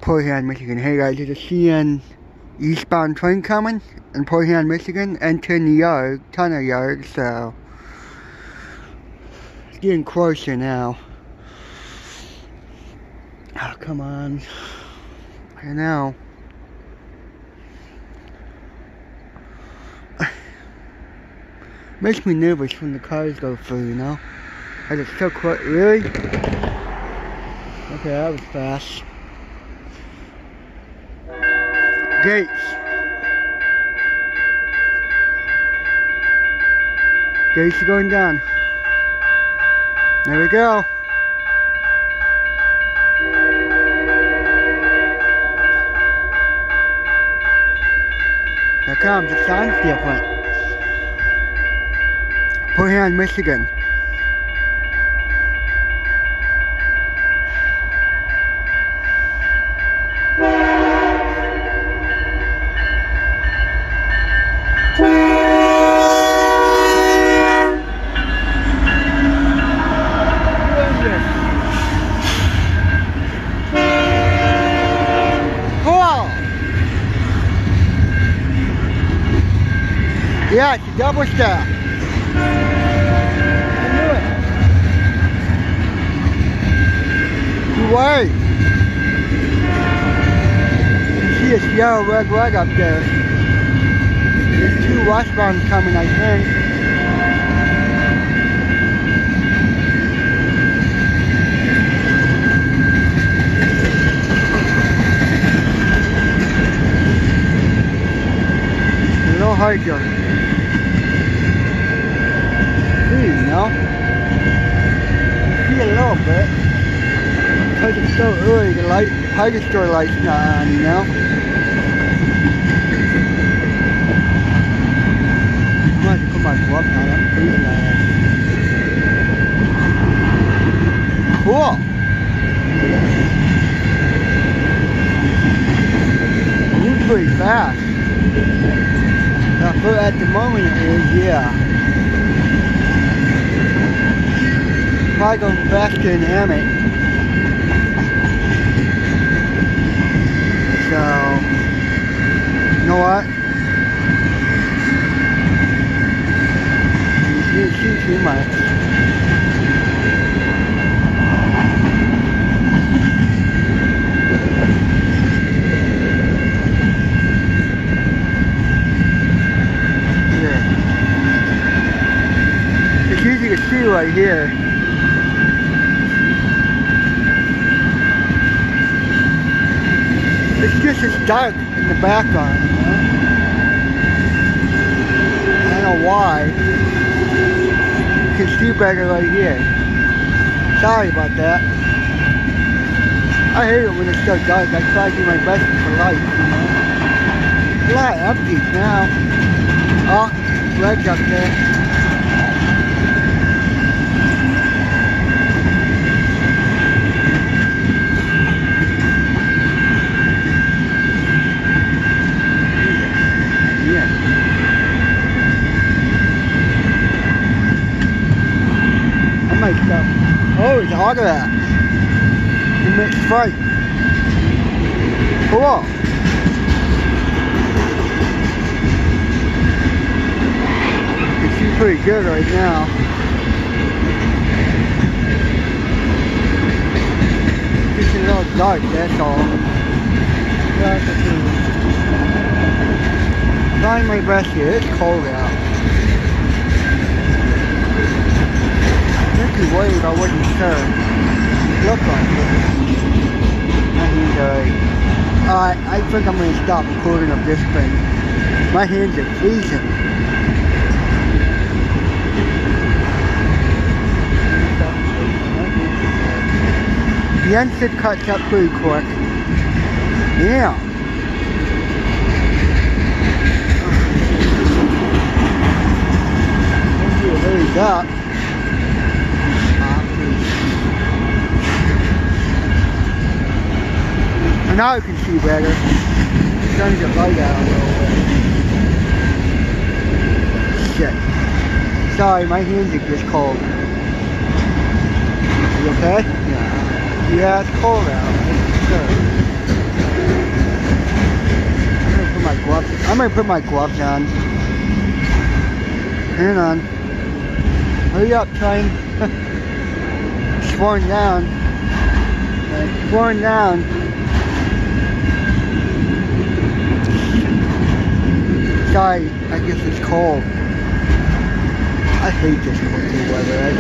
Portland, Michigan. Hey guys, there's a CN eastbound train coming in Portland, Michigan, entering the yard, tunnel yard, so it's getting closer now. Oh, come on. I know. Makes me nervous when the cars go through, you know? Like it's so close. Really? Okay, that was fast. Gates. Gates are going down. There we go. Here it comes. The sound's different. Portland, Michigan. Yeah, it's a double stack. I knew it. You wait. You see this yellow red rug up there. There's 2 westbounds coming, I think. No hiker. You know, see a little bit because it's so early. The hardware store light's not on, you know. I'm gonna have to put my glove on. I'm freezing my ass. Cool. Moves pretty fast. But at the moment it is, yeah. Probably going faster than Emmett. So, you know what? You didn't see too much. Here. It's easy to see right here. It's just as dark in the background, you know? I don't know why. You can see better right here. Sorry about that. I hate it when it's so dark. I try to do my best for light, you know? A lot of empties now. Oh, red's up there. Stuff. Oh, it's hot of that. It makes fright. Cool. You can see pretty good right now. It's a little dark, that's all. I'm trying my best here. It's cold out. I'm worried I wasn't sure. Look like it. I think I'm going to stop recording of this thing. My hands are freezing. The instant cuts up pretty quick. Yeah. Hurry up. Now you can see better. It's starting to light out a little bit. Shit. Sorry, my hands are just cold. Are you okay? Yeah. Yeah, it's cold out. Sure. gloves. I'm gonna put my gloves on. Hang on. Hurry up, train. It's slowing down. It's slowing down. Sorry, I guess it's cold. I hate this winter weather, I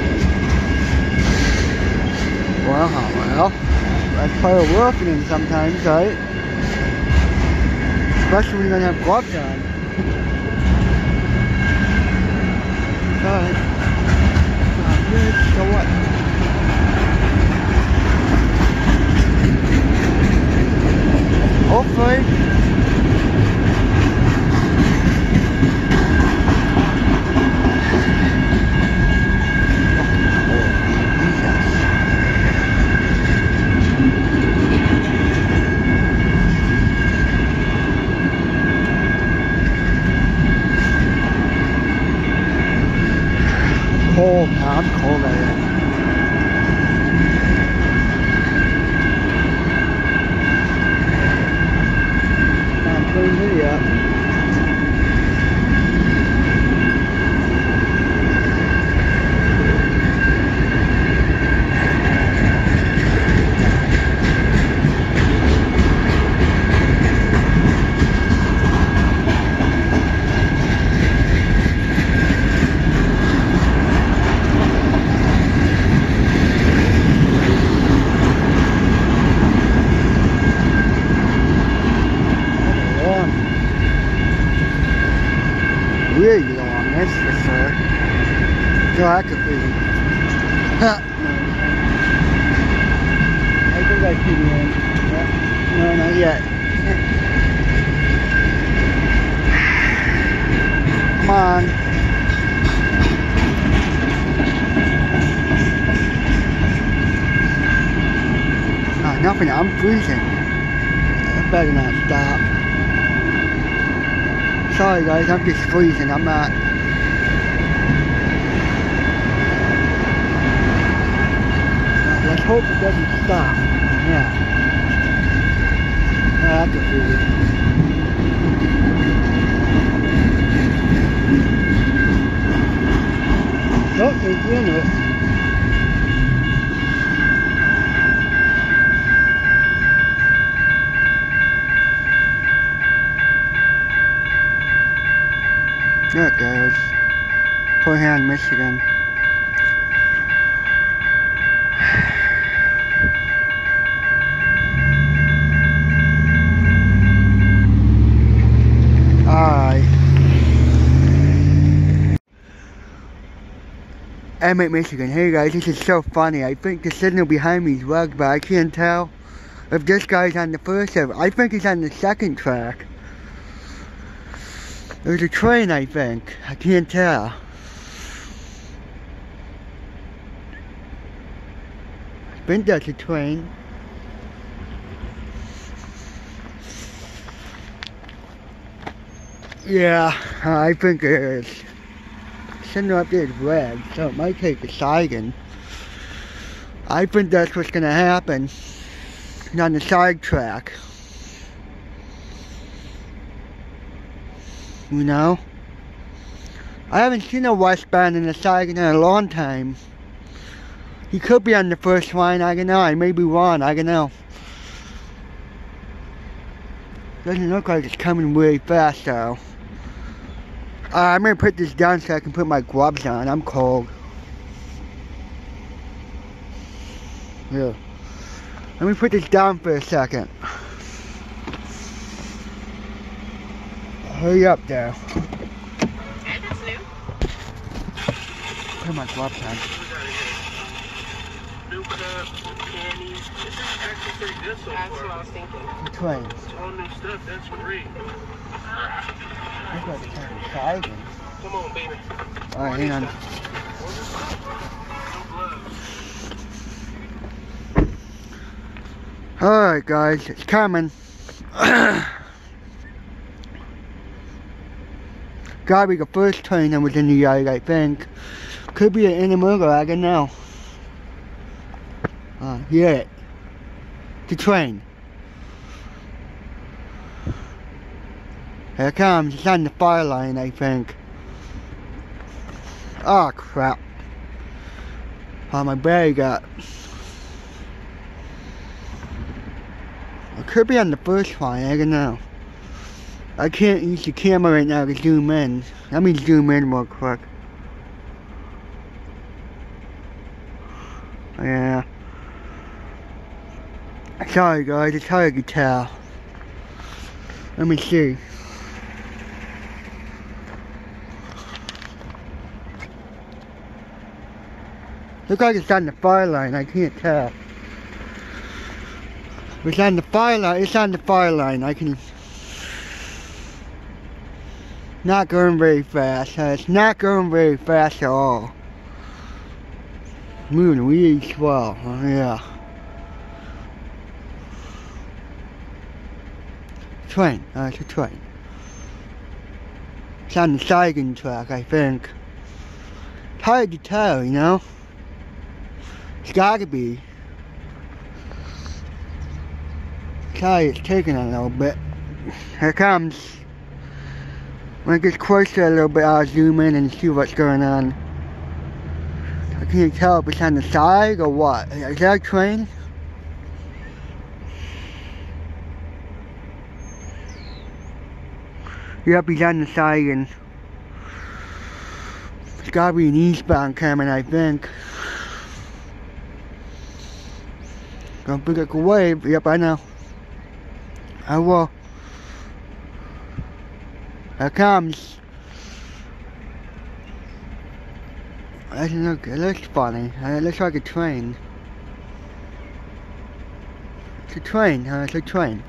do. Well, that's part of working sometimes, right? Especially when you don't have gloves on. Alright. Good, so what? Hopefully. Cold, I'm cold out here. I'm putting it up. Really long, that's for sure. So I could be. I think I should be in. Yeah. No, not yet. Come on. Oh, nothing, I'm freezing. I better not stop. Sorry guys, I'm just freezing, I'm not. Let's hope it doesn't stop. Yeah. That's a freeze. Oh, there's the end of it. There it goes. Port Huron, Michigan. Alright. Emmett, Michigan. Hey guys, this is so funny. I think the signal behind me is rugged, but I can't tell if this guy's on the first or I think he's on the second track. There's a train, I think. I can't tell. I think that's a train. Yeah, I think it is. Signal up there is red, so it might take a second. I think that's what's gonna happen on the side track. You know? I haven't seen a westbound in the side in a long time. He could be on the first line, I don't know. I may be wrong, I don't know. Doesn't look like it's coming really fast though. I'm gonna put this down so I can put my gloves on. I'm cold. Here. Let me put this down for a second. Hurry up there. And it's new. Put my gloves on. New cup, candy. This is actually pretty good so far. That's what I was thinking. The train. It's all new stuff, that's great. I got to turn the side in. Come on, baby. Alright, hang on. Alright guys, it's coming. Gotta be the first train that was in the yard, I think. Could be an intermodal, I don't know. Yeah. The train. Here it comes. It's on the fire line, I think. Oh, crap. Oh, my battery got... It could be on the first line, I don't know. I can't use the camera right now to zoom in. Let me zoom in real quick. Yeah. Sorry guys, it's hard to tell. Let me see. Looks like it's on the fire line, I can't tell. It's on the fire line, it's on the fire line, I can... Not going very fast, it's not going very fast at all. Moving really slow, yeah. Train, it's a train. It's on the siding track, I think. It's hard to tell, you know? It's gotta be. Sorry, it's taking a little bit. Here it comes. When it gets closer a little bit, I'll zoom in and see what's going on. I can't tell if it's on the side or what. Is that a train? Yep, he's on the side and it's gotta be an eastbound coming, I think. Don't think I can wave. Yep, I know. I will. Here it comes. It looks funny. It looks like a train. It's a train, it's a train.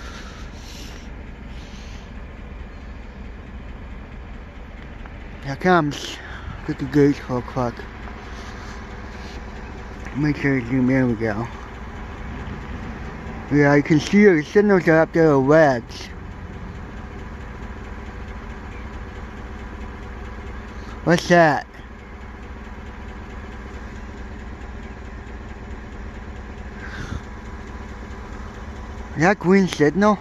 Here it comes. Get the gates real quick. Make sure it's zoom in. There we go. Yeah, you can see the signals are up there with reds. What's that? Is that green signal?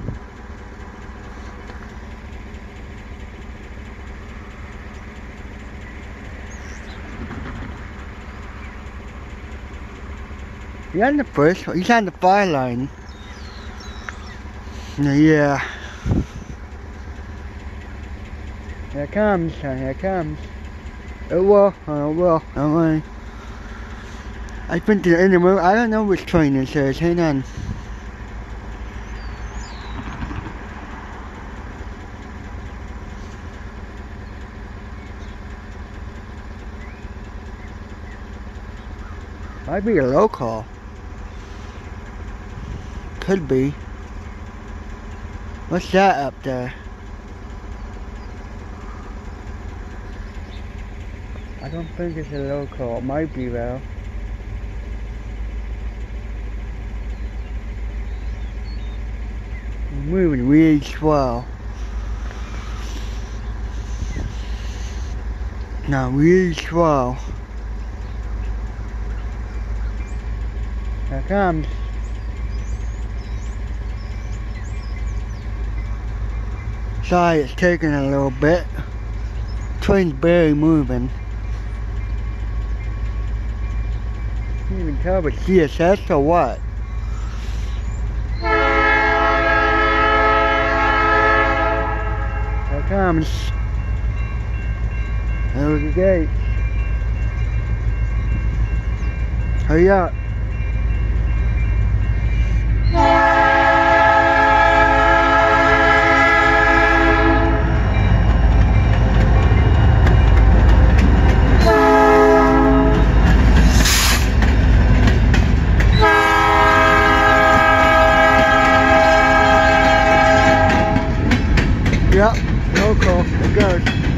He's on the first one. He's on the fire line. Yeah. Here it comes. Here it comes. It will. It will. Don't worry. I think they're in the room. I don't know which train this is. Hang on. Might be a local. Could be. What's that up there? I don't think it's a local. It might be though. Moving really slow. No, really slow. Here it comes. Sorry, it's taking a little bit. Train's barely moving. Can't even tell if it's CSS or what. Here it comes. There's the gate. Hurry up. Yep, local, it goes.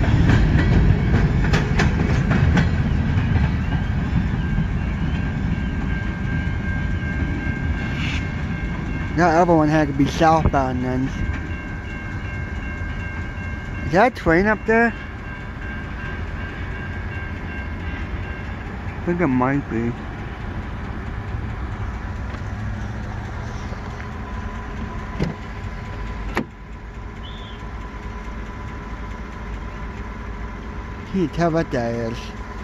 That other one had to be southbound then. Is that a train up there? I think it might be. Can you tell what that is?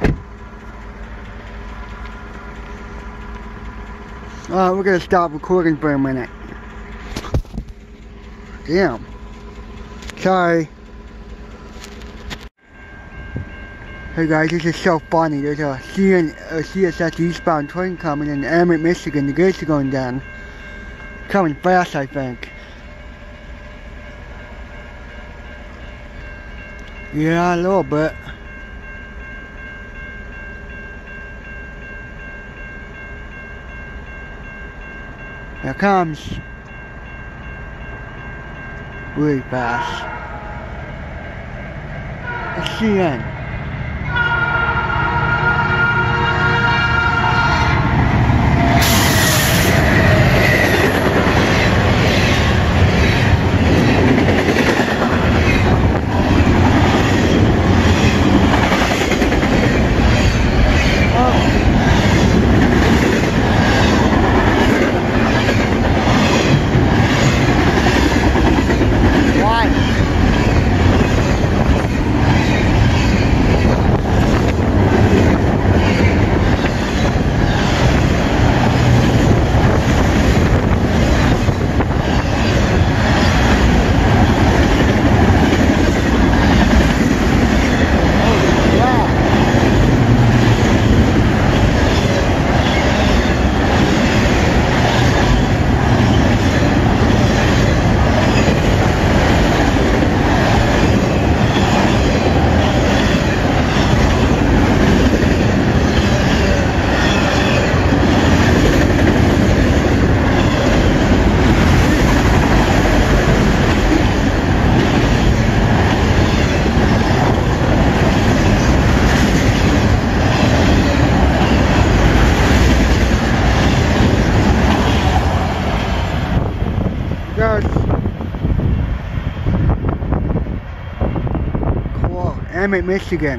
Alright, we're gonna stop recording for a minute. Damn. Sorry. Hey guys, this is so funny. There's a CSX eastbound train coming in Emmett, Michigan. The gates are going down. Coming fast, I think. Yeah, a little bit. Here it comes. Really fast. It's CN. Cool. Emmett, Michigan.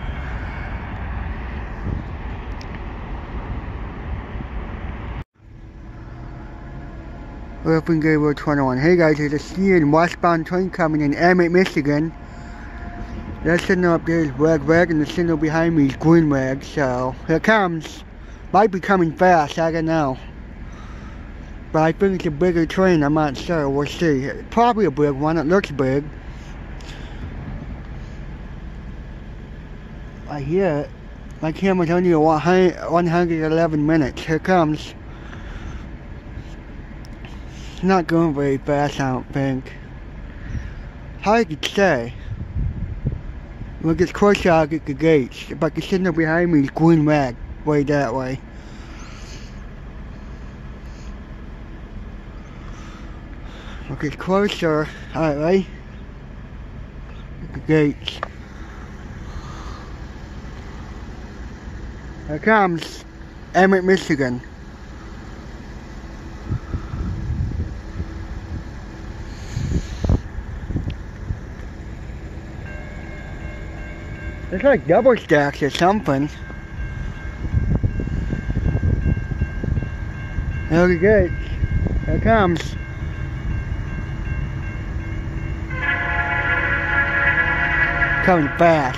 Open Gate Road 21. Hey guys, there's a CN westbound train coming in Emmett, Michigan. That signal up there is red, and the signal behind me is green, so here it comes. Might be coming fast, I don't know. But I think it's a bigger train, I'm not sure, we'll see. Probably a big one, it looks big. I hear it. My camera's only 111 minutes, here it comes. It's not going very fast, I don't think. Hard to say. When it gets closer, I'll get the gates. But the signal behind me is green red, way that way. When it gets closer, alright, ready? Get the gates. Here it comes. Emmett, Michigan. It's like double stacks or something. There it goes. Here it comes. Coming fast.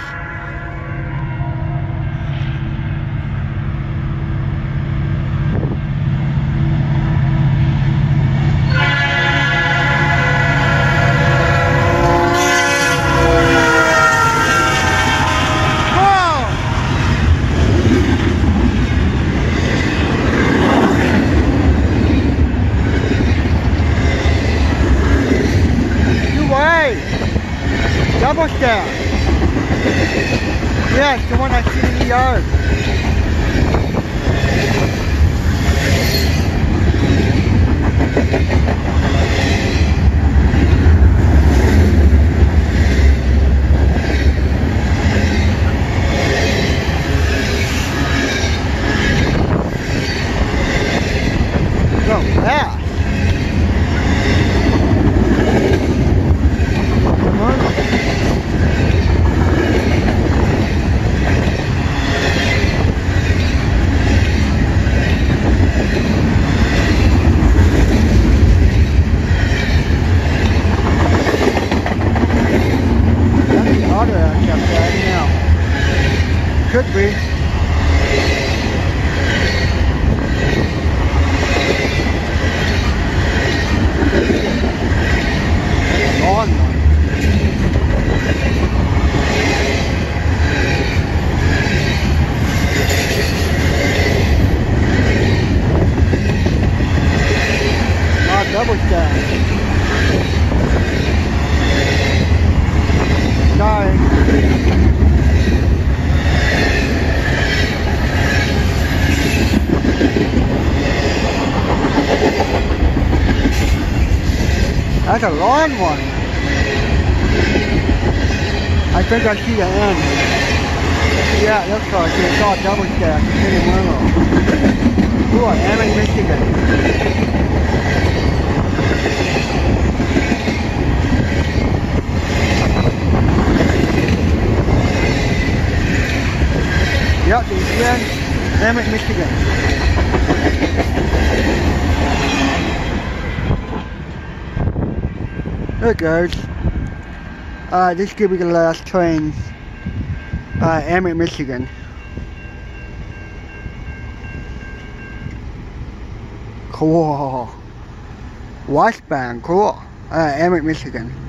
Double stack. Yes, the one I see in the yard. Go fast. Auto act up right now. Could be. Long one. Not double stack. Sorry. That's a long one. I think I see the end. Yeah, it looks like it's all double stack. It's hitting one of them. Ooh, Emmett, Michigan. Yep, it's again, Emmett, Michigan. There goes. This could be the last train. Emmett, Michigan. Cool. Westbound, cool. Emmett, Michigan.